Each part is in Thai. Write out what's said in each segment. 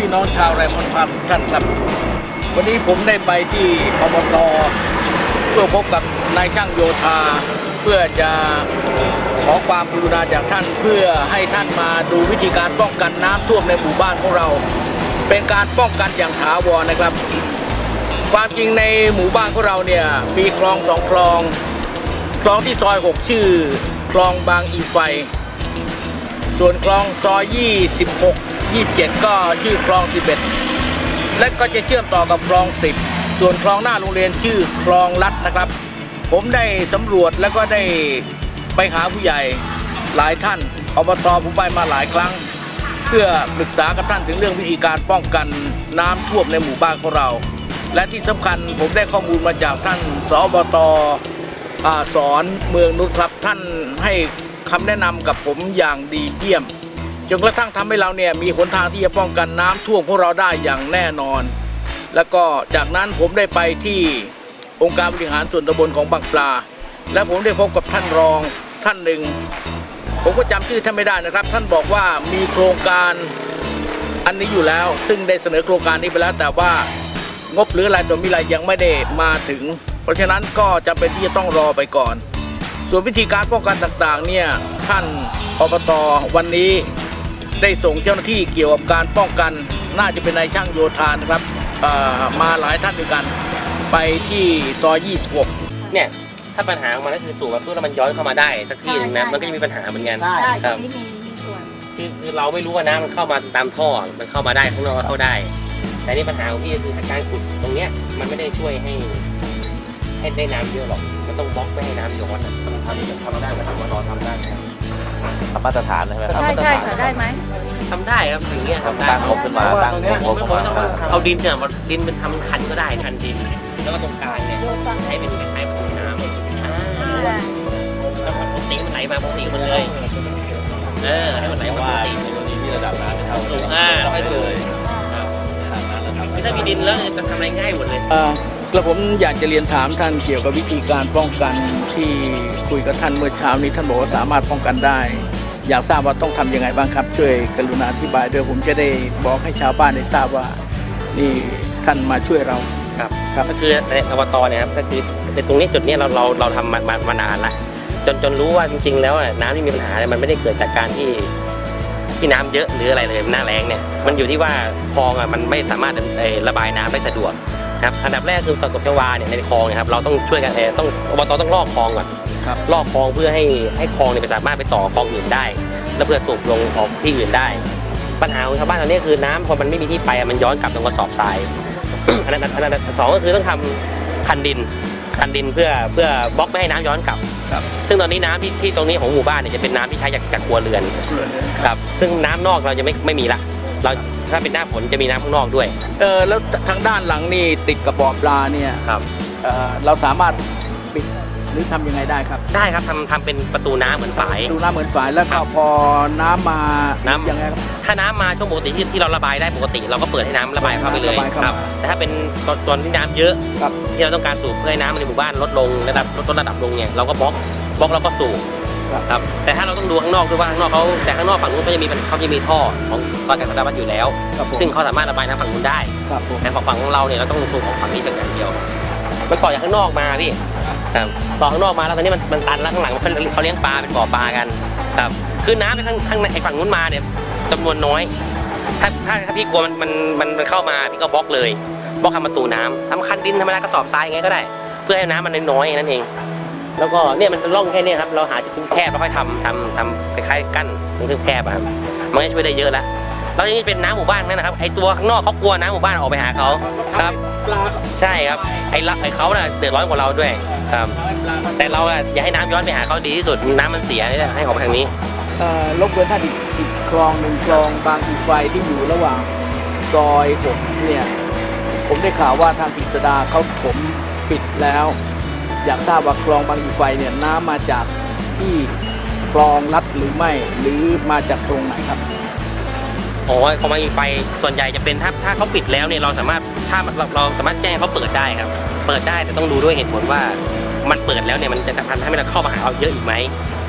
น้องชาวไร่พลพันธ์ท่านครับวันนี้ผมได้ไปที่อบต.เพื่อพบกับนายช่างโยธาเพื่อจะขอความกรุณาจากท่านเพื่อให้ท่านมาดูวิธีการป้องกันน้ำท่วมในหมู่บ้านของเราเป็นการป้องกันอย่างถาวรนะครับความจริงในหมู่บ้านของเราเนี่ยมีคลอง2 คลองที่ซอย6ชื่อคลองบางอีไฟส่วนคลองซอย26 27ก็ชื่อคลอง11และก็จะเชื่อมต่อกับคลอง10ส่วนคลองหน้าโรงเรียนชื่อคลองลัดนะครับผมได้สำรวจแล้วก็ได้ไปหาผู้ใหญ่หลายท่านอบต.ผมไปมาหลายครั้งเพื่อปรึกษากับท่านถึงเรื่องวิธีการป้องกันน้ำท่วมในหมู่บ้านของเราและที่สำคัญผมได้ข้อมูลมาจากท่านสอบต.สอนเมืองนุชครับท่านให้คำแนะนำกับผมอย่างดีเยี่ยมจนกระทั่งทำให้เราเนี่ยมีหนทางที่จะป้องกันน้ำท่วมของเราได้อย่างแน่นอนแล้วก็จากนั้นผมได้ไปที่องค์การบริหารส่วนตำบลของบางปลาและผมได้พบกับท่านรองท่านหนึ่งผมก็จำชื่อท่านไม่ได้นะครับท่านบอกว่ามีโครงการอันนี้อยู่แล้วซึ่งได้เสนอโครงการนี้ไปแล้วแต่ว่างบหรืออะไรตัวมีอะไรยังไม่ได้มาถึงเพราะฉะนั้นก็จำเป็นที่จะต้องรอไปก่อนส่วนวิธีการป้องกันต่างๆเนี่ยท่านอบต.วันนี้ได้ส่งเจ้าหน้าที่เกี่ยวกับการป้องกันน่าจะเป็นนายช่างโยธานะครับมาหลายท่านด้วยกันไปที่ซอย26 เนี่ยถ้าปัญหาของมันก็คือสูบมาเพื่อแล้วมันย้อนเข้ามาได้สักที่นึงนะมันก็จะมีปัญหาเหมือนกันครับคือเราไม่รู้ว่าน้ำมันเข้ามาตามท่อมันเข้ามาได้ข้างนอกก็เข้าได้แต่นี่ปัญหาของพี่คือการขุดตรงเนี้ยมันไม่ได้ช่วยให้ได้น้ำเยอะหรอกมันต้องบล็อกไม่ให้น้ำย้อนทำได้ไหมทำว่ารอทำได้ทำมาตรฐานเลยไหมใช่ได้ไหมทำได้ครับอย่างเงี้ยทำได้งบขึ้นมาตั้งงบขึ้นมาเอาดินเนี่ยดินเป็นทำคันก็ได้คันดินแล้วก็ตรงกลางเนี่ยใช้เป็นคล้ายๆประตูน้ำแล้วปกติมันไหลมาปกติมันเลยให้มันไหลมาปกติที่ระดับน้ำไม่เท่าเราให้เลยถ้ามีดินแล้วจะทำอะไรง่ายหมดเลยแล้วผมอยากจะเรียนถามท่านเกี่ยวกับวิธีการป้องกันที่คุยกับท่านเมื่อเช้านี้ท่านบอกว่าสามารถป้องกันได้อยากทราบว่าต้องทำยังไงบ้างครับช่วยกรุณาอธิบายด้วยผมจะได้บอกให้ชาวบ้านได้ทราบว่านี่ท่านมาช่วยเราครับก็คือในอบต.เนี่ยครับก็คือในตรงนี้จุดนี้เราทำมานานละจนรู้ว่าจริงๆแล้วน้ำที่มีปัญหามันไม่ได้เกิดจากการที่น้ำเยอะหรืออะไรเลยหน้าแล้งเนี่ยมันอยู่ที่ว่าคลองมันไม่สามารถระบายน้ำได้สะดวกครับอันดับแรกคือตะกบชวาเนี่ยในคลองนะครับเราต้องช่วยกันต้องอบต.ต้องลอกคลองก่อนลอกคลองเพื่อให้คลองเนี่ยสามารถไปต่อคลองอื่นได้แล้วเพื่อสูบลงออกที่อื่นได้ปัญหาของชาวบ้านตอนนี้คือน้ำพอมันไม่มีที่ไปมันย้อนกลับลงกระสอบทรายอันนั้นสองก็คือต้องทำคันดินเพื่อบล็อกไม่ให้น้ำย้อนกลับซึ่งตอนนี้น้ำที่ตรงนี้ของหมู่บ้านเนี่ยจะเป็นน้ำที่ใช้จากครัวเรือนครับซึ่งน้ำนอกเราจะไม่มีละเราถ้าเป็นหน้าฝนจะมีน้ำข้างนอกด้วยแล้วทางด้านหลังนี่ติดกับบ่อปลาเนี่ยเราสามารถปิดหรือทำยังไงได้ครับได้ครับทำเป็นประตูน้ำเหมือนฝายแล้วก็พอน้ำมายังไงถ้าน้ำมาช่วงปกติที่เราระบายได้ปกติเราก็เปิดให้น้ำระบายเข้าไปเลยครับแต่ถ้าเป็นตอนที่น้ำเยอะที่เราต้องการสูบเพื่อให้น้ำในหมู่บ้านลดลงลดระดับลงเนี่ยเราก็บล็อกแล้วก็สูบครับแต่ถ้าเราต้องดูข้างนอกด้วยว่าข้างนอกแต่ข้างนอกฝั่งนู้นเขาจะมีท่อของกการสัตว์อยู่แล้วซึ่งเขาสามารถระบายน้ำฝั่งนู้นได้แต่ฝั่งของเราเนี่ยเราต้องสูบของฝั่งนี้เป็นอย่างเดียวมันต่อจากข้างนอกมาพี่ต่อข้างนอกมาแล้วตอนนี้มันตันแล้วข้างหลังเขาเลี้ยงปลาเป็นบ่อปลากันครับคือน้ำในข้างในฝั่งนู้นมาเนี่ยจำนวนน้อยถ้าพี่กลัวมันเข้ามาพี่ก็บล็อกเลยบล็อกทำประตูน้ำทำคันดินทำอะไรกระสอบทรายไงก็ได้เพื่อให้น้ำมันน้อยนั่นเองแล้วก็เนี่ยมันร่องแค่นี้ครับเราหาจุดแคบแล้วค่อยทำคล้ายๆกั้นตรงแคบครับมันจะช่วยได้เยอะแล้วแล้วนี่เป็นน้ำหมู่บ้านนั่นนะครับไอตัวข้างนอกเขากลัวน้ำหมู่บ้านออกไปหาเขาครับใช่ครับไอเขาน่ะเดือดร้อนกว่าเราด้วยครับแต่เราอย่าให้น้ำย้อนไปหาเขาดีที่สุดน้ำมันเสียให้ออกไปทางนี้รบกวนท่านอีกคลองหนึ่งคลองบางอีไฟที่อยู่ระหว่างซอย6เนี่ยผมได้ข่าวว่าทางกฤษดาเขาผมปิดแล้วอยากทราบว่าคลองบางอีไฟเนี่ยน้ำมาจากที่คลองลัดหรือไม่หรือมาจากตรงไหนครับของบางอีไฟส่วนใหญ่จะเป็นถ้าเขาปิดแล้วเนี่ยเราสามารถแจ้งเขาเปิดได้ครับเปิดได้แต่ต้องดูด้วยเหตุผลว่ามันเปิดแล้วเนี่ยมันจะทำให้เราเข้ามาหาเราเยอะอีกไหม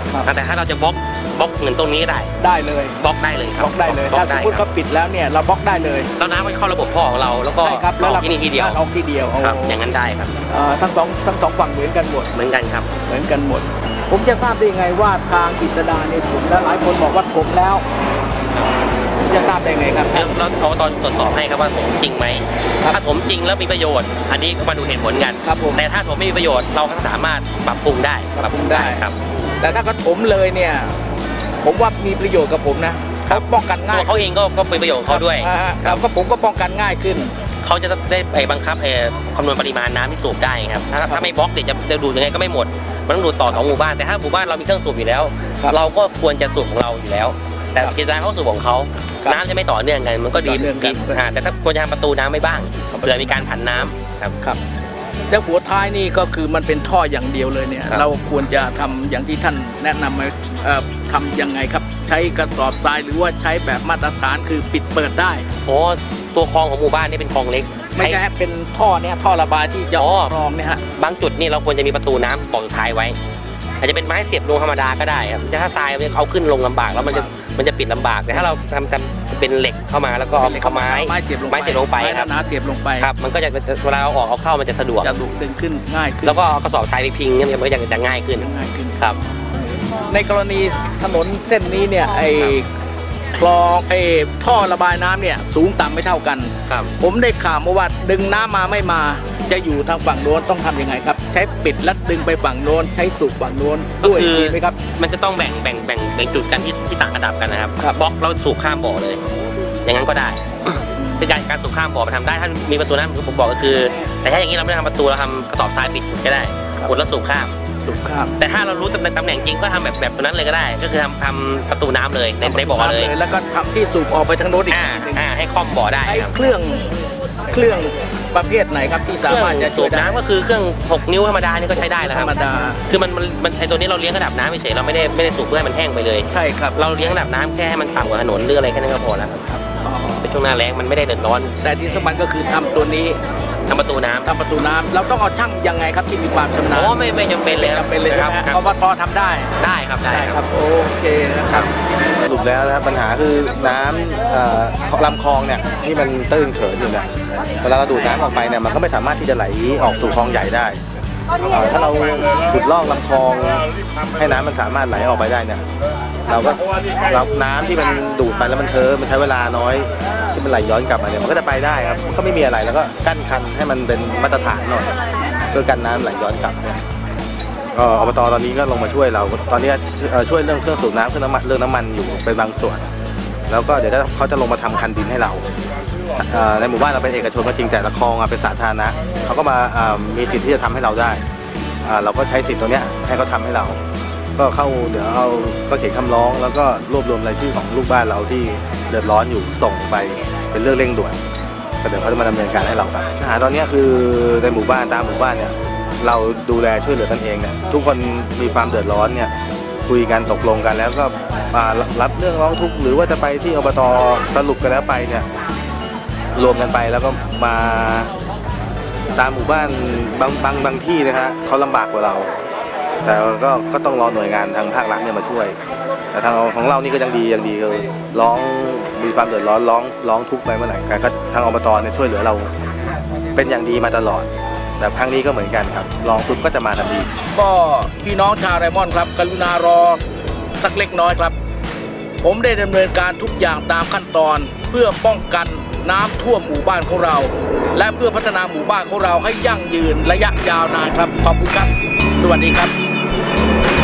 แต่ถ้าเราจะบล็อกเหมือนตรงนี้ได้เลยบล็อกได้เลยครับบล็อกได้เลยถ้าสมมติเขาปิดแล้วเนี่ยเราบล็อกได้เลยแล้วน้ำมันเข้าระบบท่อของเราแล้วก็ออกที่นี่ทีเดียวออกทีเดียวครับอย่างนั้นได้ครับทั้งสองฝั่งเหมือนกันหมดเหมือนกันครับเหมือนกันหมดผมจะทราบได้ไงว่าทางกฤษดาเนี่ยถมแล้วหลายคนบอกว่าถมแล้วจะทราบได้ไงครับเราตอนตรวจสอบให้ครับว่าถมจริงไหมถ้าถมจริงแล้วมีประโยชน์อันนี้ก็มาดูเหตุผลกันแต่ถ้าถมไม่มีประโยชน์เราก็สามารถปรับปรุงได้ครับแต่ถ้าเขาถมเลยเนี่ยผมว่ามีประโยชน์กับผมนะเขาป้องกันง่ายเขาเองก็เป็นประโยชน์เขาด้วยครับก็ผมก็ป้องกันง่ายขึ้นเขาจะได้ไปบังคับคำนวณปริมาณน้ำที่สูบได้ครับถ้าไม่บล็อกเดี๋ยวจะดูยังไงก็ไม่หมดมันต้องดูต่อ2หมู่บ้านแต่ถ้าหมู่บ้านเรามีเครื่องสูบอยู่แล้วเราก็ควรจะสูบของเราอยู่แล้วแต่กิจการเขาสูบของเขาน้ำจะไม่ต่อเนื่องกันมันก็ดีแต่ถ้าควรจะทำประตูน้ำไม่บ้างเผื่อมีการผันน้ำครับแล้วหัวท้ายนี่ก็คือมันเป็นท่ออย่างเดียวเลยเนี่ยเราควรจะทำอย่างที่ท่านแนะนำมาทำยังไงครับใช้กระสอบทรายหรือว่าใช้แบบมาตรฐานคือปิดเปิดได้ตัวคลองของหมู่บ้านนี่เป็นคลองเล็กไม่ใช่เป็นท่อเนี่ยท่อระบายที่จะคลองเนี่ยฮะบางจุดนี่เราควรจะมีประตูน้ำบอกท้ายไว้อาจจะเป็นไม้เสียบลงธรรมดาก็ได้ครับถ้าทรายเอาขึ้นลงลำบากแล้วมันจะปิดลำบากแต่ถ้าเราทำเป็นเหล็กเข้ามาแล้วก็เอาไม้เสียบลงไปครับเสียบลงไปครับมันก็จะเวลาเราออกเอาเข้ามันจะสะดวกดึงขึ้นง่ายขึ้นแล้วก็กระสอบทรายไปพิงเนี่ยมันก็จะง่ายขึ้นครับในกรณีถนนเส้นนี้เนี่ยคลองท่อระบายน้ำเนี่ยสูงต่ำไม่เท่ากันผมได้ข่าวมาว่าดึงน้ำมาไม่มาจะอยู่ทางฝั่งโน้นต้องทำยังไงครับใช้ปิดแล้วดึงไปฝั่งโน้นใช้สูบฝั่งโน้นด้วยดีไหมครับมันจะต้องแบ่งจุดกันที่ต่างระดับกันนะครับบล็อกแล้วสูบข้ามบ่อเลยอย่างนั้นก็ได้เป็นการสูบข้ามบ่อมาทำได้ถ้ามีประตูน้ำผมบอกก็คือแต่ถ้าอย่างนี้เราไม่ทำประตูเราทำกระสอบทรายปิดก็ได้กดแล้วสูบข้ามแต่ถ้าเรารู้ตำแหน่งจริงก็ทำแบบตัวนั้นเลยก็ได้ก็คือทำประตูน้ำเลยในบ่อเลยแล้วก็ทำที่สูบออกไปทางโน้นอีกให้คล่อมบ่อได้เครื่องประเภทไหนครับที่สามารถจะสูบน้ำก็คือเครื่อง6 นิ้วธรรมดานี่ก็ใช้ได้แล้วครับธรรมดาคือมันไอตัวนี้เราเลี้ยงระดับน้ำเฉยเราไม่ได้สูบเพื่อให้มันแห้งไปเลยใช่ครับเราเลี้ยงระดับน้ำแค่ให้มันต่ำกว่าถนนหรืออะไรแค่นั้นก็พอแล้วครับเป็นช่วงหน้าแล้งมันไม่ได้เดือดร้อนแต่ที่สำคัญก็คือทำตัวนี้ทำประตูน้ำเราต้องเอาช่างยังไงครับที่มีความชำนาญไม่จำเป็นเลยครับอบต.ทำได้ครับโอเคนะครับสรุปแล้วนะปัญหาคือน้ำลำคลองเนี่ยที่มันตื้นเขินอยู่เนี่ยเวลาเราดูดน้ำออกไปเนี่ยมันก็ไม่สามารถที่จะไหลออกสู่คลองใหญ่ได้ถ้าเราขุดลอกลำคลองให้น้ำมันสามารถไหลออกไปได้เนี่ยเราก็รับน้ำที่มันดูดไปแล้วมันใช้เวลาน้อยที่มันไหลย้อนกลับมาเนี่ยมันก็จะไปได้ครับก็ไม่มีอะไรแล้วก็กั้นคันให้มันเป็นมาตรฐานหน่อยเพื่อกันน้ำไหลย้อนกลับเนี่ยอบต.ตอนนี้ก็ลงมาช่วยเราตอนนี้ช่วยเรื่องเครื่องสูบน้ำเรื่องน้ำมันอยู่เป็นบางส่วนแล้วก็เดี๋ยวเขาจะลงมาทำคันดินให้เราในหมู่บ้านเราเป็นเอกชนก็จริงแต่ละคลองเป็นสาธารณะเขาก็มามีสิทธิ์ที่จะทำให้เราได้เราก็ใช้สิทธิ์ตัวเนี้ยให้เขาทำให้เราก็เดี๋ยวก็เขียนคำร้องแล้วก็รวบรวมรายชื่อของลูกบ้านเราที่เดือดร้อนอยู่ส่งไปเป็นเรื่องเร่งด่วนก็เดี๋ยวเขาจะมาดำเนินการให้เราครับปัญหาตอนนี้คือในหมู่บ้านตามหมู่บ้านเนี่ยเราดูแลช่วยเหลือกันเองเนี่ยทุกคนมีความเดือดร้อนเนี่ยคุยกันตกลงกันแล้วก็รับเรื่องร้องทุกข์หรือว่าจะไปที่อบต.สรุปกันแล้วไปเนี่ยรวมกันไปแล้วก็มาตามหมู่บ้านบางที่นะฮะเขาลำบากกว่าเราแต่ก็ต้องรอหน่วยงานทางภาครัฐเนี่ยมาช่วยแต่ทางของเรานี่ก็ยังดีเลยร้องมีความเดือดร้อนร้องทุกข์ไปเมื่อไหร่ก็ทางอบต.เนี่ยช่วยเหลือเราเป็นอย่างดีมาตลอดแต่ครั้งนี้ก็เหมือนกันครับร้องทุกข์ก็จะมาทันทีก็พี่น้องชาวไรมอนครับกรุณารอสักเล็กน้อยครับผมได้ดำเนินการทุกอย่างตามขั้นตอนเพื่อป้องกันน้ำท่วมหมู่บ้านของเราและเพื่อพัฒนาหมู่บ้านของเราให้ยั่งยืนระยะยาวนานครับขอบคุณครับสวัสดีครับ